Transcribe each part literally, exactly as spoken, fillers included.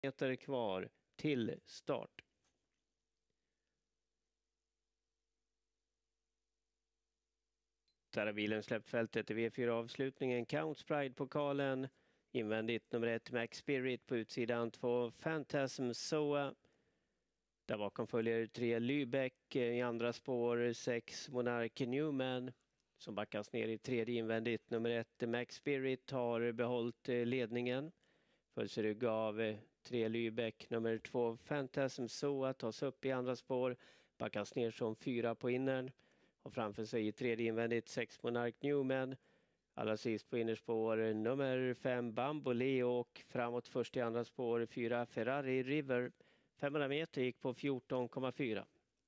meter kvar till start. Där har bilen släppt fältet i V fyra-avslutningen. Count Pride-pokalen. Invändigt nummer ett Max Spirit, på utsidan två Phantasm Soa. Där bakom följer tre Lübeck, i andra spår sex Monarch Newman som backas ner i tredje invändigt. Nummer ett Max Spirit har behållit ledningen. Följs rygg av tre Lübeck. Nummer två Phantasm Soa tas upp i andra spår. Backas ner som fyra på innern. Och framför sig i tredje invändigt sex Monarch Newman. Allra sist på innerspår nummer fem Bamboleo och framåt först i andra spår fyra Ferrari River. femhundra meter gick på fjorton komma fyra.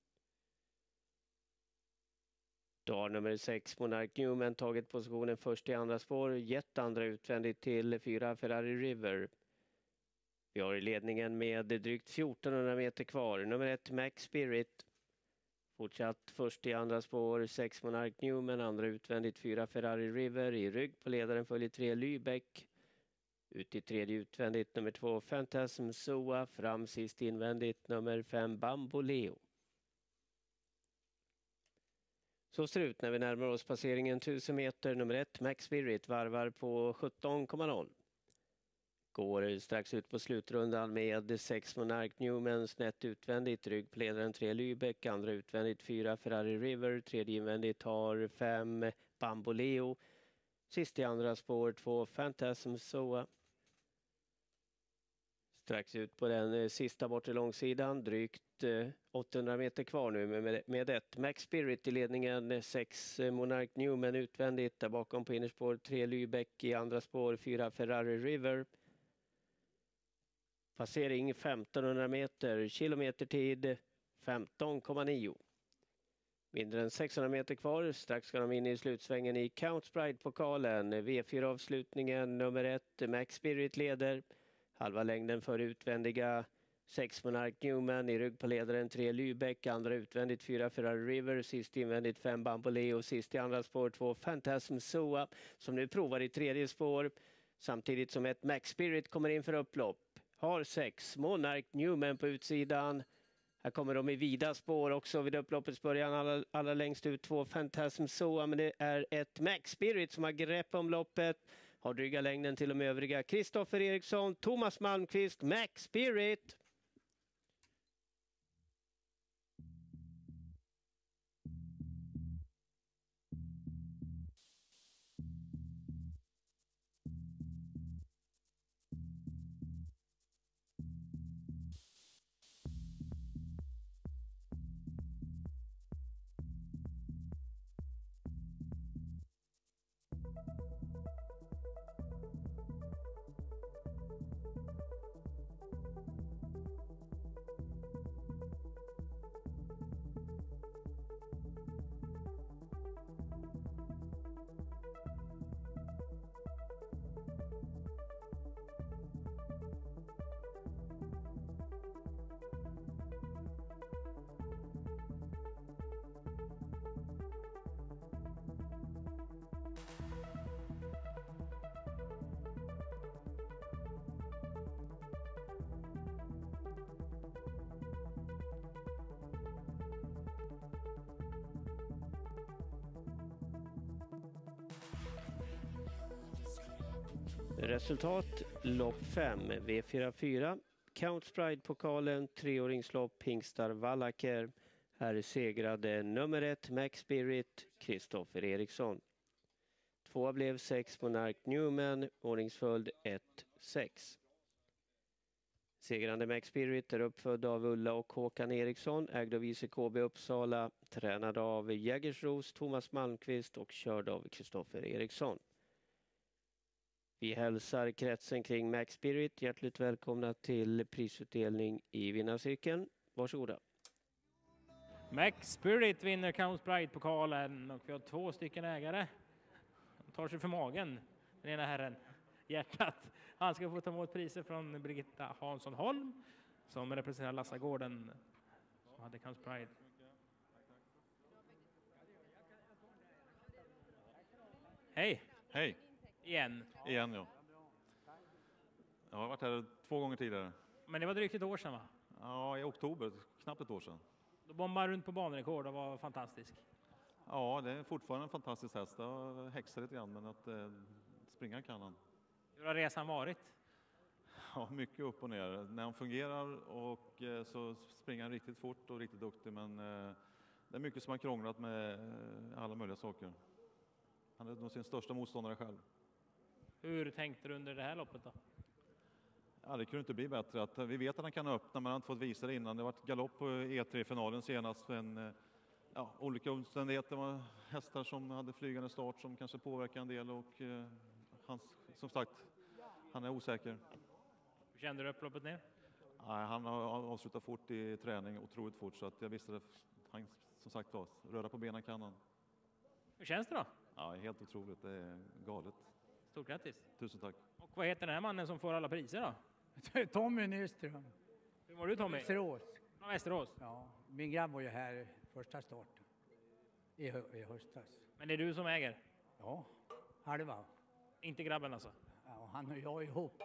Då har nummer sex Monarch Newman tagit positionen först i andra spår. Gett andra utvändigt till fyra Ferrari River. Vi har i ledningen med drygt fjortonhundra meter kvar. Nummer ett Max Spirit. Fortsatt först i andra spår sex Monarch Newman, andra utvändigt fyra Ferrari River. I rygg på ledaren följer tre Lübeck. Ut i tredje utvändigt nummer två Phantasm Soa, fram sist invändigt nummer fem Bamboleo. Så ser det ut när vi närmar oss passeringen tusen meter. Nummer ett Max Spirit varvar på sjutton komma noll. Går strax ut på slutrundan med sex Monarch Newman snett utvändigt, rygg på ledaren tre Lübeck, andra utvändigt fyra Ferrari River, tredje invändigt har fem Bamboleo, sist i andra spår två Phantasm Soa. Strax ut på den sista bortre långsidan, drygt åttahundra meter kvar nu med, med ett Max Spirit i ledningen, sex Monarch Newman utvändigt, där bakom på innerspår tre Lübeck, i andra spår fyra Ferrari River. Passering femtonhundra meter, kilometertid femton komma nio. Mindre än sexhundra meter kvar, strax ska de in i slutsvängen i Count Pride-pokalen. V fyra-avslutningen, nummer ett Max Spirit leder. Halva längden för utvändiga sex Monarch Newman, i rygg på ledaren tre Lübeck, andra utvändigt fyra Ferrari River, sist invändigt fem Bamboleo, sist i andra spår två Phantasm Soa som nu provar i tredje spår. Samtidigt som ett Max Spirit kommer in för upplopp. Har sex Monarch Newman på utsidan. Här kommer de i vida spår också vid upploppets början. Alla, alla längst ut två Phantasm Soa, men det är ett Max Spirit som har grepp om loppet. Har dryga längden till de övriga. Kristoffer Eriksson, Thomas Malmqvist, Max Spirit. Resultat lopp fem V fyrtiofyra Count Pride-pokalen treåringslopp Hingstar Wallacker. Här segrade nummer ett Max Spirit Kristoffer Eriksson. Tvåa blev sex Monarch Newman, ordningsföljd ett sex. Segrande Max Spirit är uppfödd av Ulla och Håkan Eriksson, ägd av I C K B Uppsala, tränad av Jägersros, Thomas Malmqvist och körd av Kristoffer Eriksson. Vi hälsar kretsen kring Max Spirit hjärtligt välkomna till prisutdelning i vinnarcirkeln. Varsågoda. Max Spirit vinner Count Pride-pokalen och vi har två stycken ägare. De tar sig för magen, den ena herren. Hjärtat. Han ska få ta emot priser från Birgitta Hansson Holm som representerar Lassagården som hade Count Pride. Hej! Hej! Igen. Igen, ja. Jag har varit här två gånger tidigare. Men det var drygt ett år sedan, va? Ja, i oktober, knappt ett år sedan. Då bombade runt på banrekord och var fantastisk. Ja, det är fortfarande en fantastisk häst. Det har häxat lite grann, men att eh, springa kan han. Hur har resan varit? Ja, mycket upp och ner. När han fungerar och eh, så springer han riktigt fort och riktigt duktig, men eh, det är mycket som har krånglat med eh, alla möjliga saker. Han är nog sin största motståndare själv. Hur tänkte du under det här loppet då? Ja, det kunde inte bli bättre. Att, vi vet att han kan öppna, men han har inte fått visa det innan. Det har varit galopp på E tre-finalen senast. Men, eh, ja, olika omständigheter. Det var hästar som hade flygande start som kanske påverkar en del. Och eh, han, som sagt, han är osäker. Hur kände du upploppet ner? Nej, han har avslutat fort i träning, otroligt fort. Så att jag visste att han, som sagt var, röra på benen kan han. Hur känns det då? Ja, helt otroligt. Det är galet. Stort grattis. Tusen tack. Och vad heter den här mannen som får alla priser då? Tommy Nyström. Hur mår du Tommy? Västerås. Från Västerås. Ja, min grabb var ju här första starten i, hö- i höstas. Men det är du som äger? Ja, halva. Inte grabben alltså? Ja, han och jag ihop.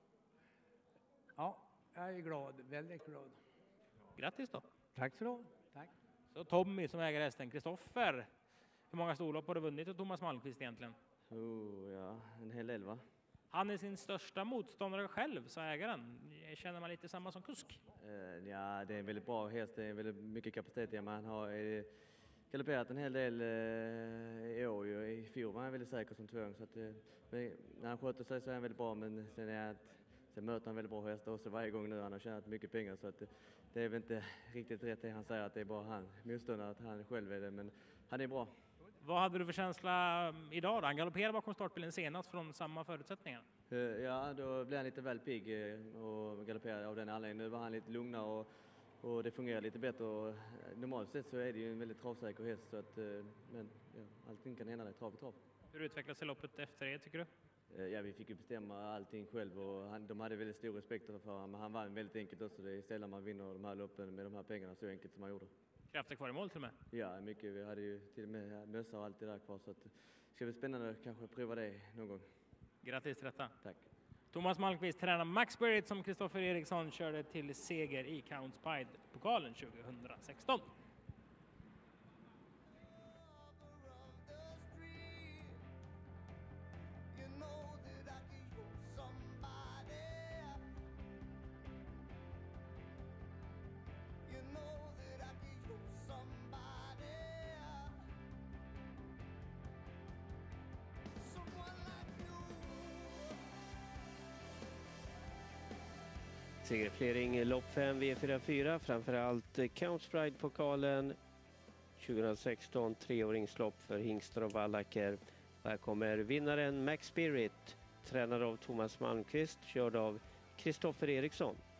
Ja, jag är glad, väldigt glad. Grattis då. Tack så du Tack. Så Tommy som äger hästen. Kristoffer, hur många storlopp har du vunnit och Thomas Malmqvist egentligen? Oh, ja, en hel del va? Han är sin största motståndare själv, sa ägaren. Känner man lite samma som kusk? Uh, ja, det är en väldigt bra häst. Det är väldigt mycket kapacitet i. Man har eh, galopperat en hel del eh, i år. Ju. I fjol var han väldigt säker som tvång. Så att, eh, men när han sköter sig så är han väldigt bra. Men sen, är att, sen möter han väldigt bra hästar också varje gång nu. Han har tjänat mycket pengar. Så att, eh, det är väl inte riktigt rätt det han säger att det är bara han. Motståndare att han själv är det. Men han är bra. Vad hade du för känsla idag då? Han galopperade bakom startbilen senast från samma förutsättningar. Uh, ja, då blev han lite väl pigg uh, och galopperade av den anledningen. Nu var han lite lugnare och, och det fungerar lite bättre. Och, uh, normalt sett så är det ju en väldigt travsäker häst. Så att, uh, men ja, allting kan hända där, trav i trav. Hur utvecklade sig loppet efter det tycker du? Uh, ja, vi fick ju bestämma allting själv och han, de hade väldigt stor respekt för honom. Men han vann väldigt enkelt också. Det är sällan man vinner de här loppen med de här pengarna så enkelt som han gjorde. Krafter kvar i mål till och med? Ja, mycket. Vi hade ju till och med mössa och allt det där kvar. Så att, det ska bli spännande att kanske prova det någon gång. Grattis till detta. Tack. Thomas Malmqvist tränar Max Spirit som Kristoffer Eriksson körde till seger i Count Pride-pokalen tjugohundrasexton. Segerflering lopp fem V fyrtiofyra, framförallt Count Pride-pokalen tjugohundrasexton, treåringslopp för hingstar och vallacker. Här kommer vinnaren Max Spirit, tränad av Thomas Malmqvist, körd av Kristoffer Eriksson.